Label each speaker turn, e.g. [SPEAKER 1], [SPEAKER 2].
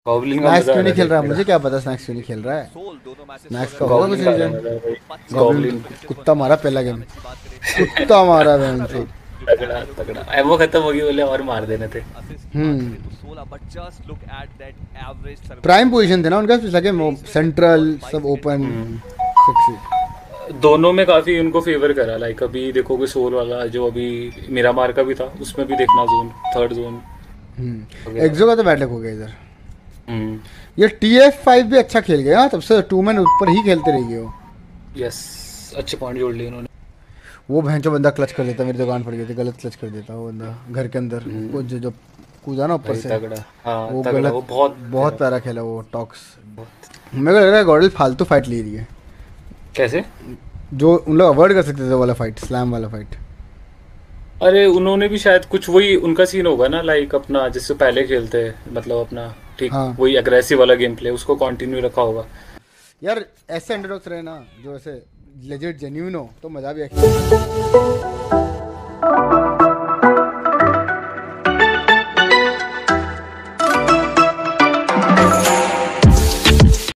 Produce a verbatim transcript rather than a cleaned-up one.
[SPEAKER 1] Goblin का
[SPEAKER 2] snacks
[SPEAKER 1] मजा आ
[SPEAKER 2] क्यों
[SPEAKER 1] रहा
[SPEAKER 2] नहीं
[SPEAKER 1] है
[SPEAKER 2] खेल रहा है?
[SPEAKER 1] देखने में।
[SPEAKER 2] मुझे क्या पता स्नैक्स क्यों नहीं खेल रहा है। स्नैक्स का होगा कुछ
[SPEAKER 1] गॉब्लिन का
[SPEAKER 2] रीजन।
[SPEAKER 1] अलग मजा है भाई।
[SPEAKER 2] Goblin
[SPEAKER 1] goblin.
[SPEAKER 2] कुत्ता मारा पहला गेम, कुत्ता मारा बहन चोद।
[SPEAKER 1] तगड़ा तगड़ा एमो खत्म होगी बोले और मार देने थे।
[SPEAKER 2] हम्म। प्राइम पोजीशन थे ना उनका, लगे सेंट्रल सब ओपन
[SPEAKER 1] हम्म।
[SPEAKER 2] सेक्सी।
[SPEAKER 1] दोनों में काफी उनको फेवर करा। लाइक अभी देखोगे सोल वाला जो अभी मिरामार का भी था, उसमें भी देखना जोन, थर्ड जोन
[SPEAKER 2] हम्म,
[SPEAKER 1] वगैरह।
[SPEAKER 2] एक्सो का तो बैटल हो गया इधर।
[SPEAKER 1] हम्म।
[SPEAKER 2] ये टी एफ फाइव भी अच्छा खेल गया, हाँ, तब से टू मैन ऊपर ही खेलते रह गए हो।
[SPEAKER 1] यस। अच्छे पॉइंट जोड़ लिए उन्होंने।
[SPEAKER 2] वो भैंचो बंदा क्लच कर देता, मेरी दुकान पड़ गई थी, गलत क्लच कर देता वो बंदा घर के अंदर।
[SPEAKER 1] हम्म।
[SPEAKER 2] वो जो जो कूदा ना ऊपर
[SPEAKER 1] भाई
[SPEAKER 2] से,
[SPEAKER 1] तगड़ा। हाँ
[SPEAKER 2] वो
[SPEAKER 1] तगड़ा,
[SPEAKER 2] गलत।
[SPEAKER 1] वो बहुत
[SPEAKER 2] बहुत प्यारा खेला वो टॉक्स।
[SPEAKER 1] बहुत।
[SPEAKER 2] मेरे को लग रहा है गॉडल फालतू फाइट ले रही है,
[SPEAKER 1] कैसे?
[SPEAKER 2] जो उन लोग अवॉइड कर सकते थे वाला फाइट, स्लैम वाला फाइट।
[SPEAKER 1] अरे उन्होंने भी शायद कुछ वही उनका सीन होगा ना, लाइक अपना जिससे पहले खेलते हैं, मतलब अपना ठीक
[SPEAKER 2] हाँ
[SPEAKER 1] वही अग्रेसिव वाला गेम प्ले उसको कंटिन्यू रखा होगा।
[SPEAKER 2] यार, ऐसे अंडरडॉग्स रहे ना जो ऐसे लेजिट जेन्यून हो तो मजा भी आएगा।